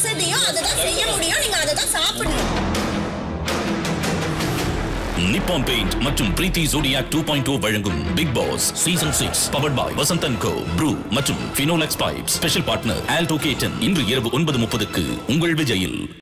வசதியோ அதுதான் செய்ய முடியும். நீங்க அதை தான் சாப்பிடணும். நிப்பான் பெயிண்ட் மற்றும் பிரீத்தி ஜோடியாக் 2.0 வழங்கும் big boss season 6 powered by Vasanth & co Bru மற்றும் Finolex pipes. Special partner Alto K10. இன்று இரவு 9:30க்கு உங்கள் விஜயில்.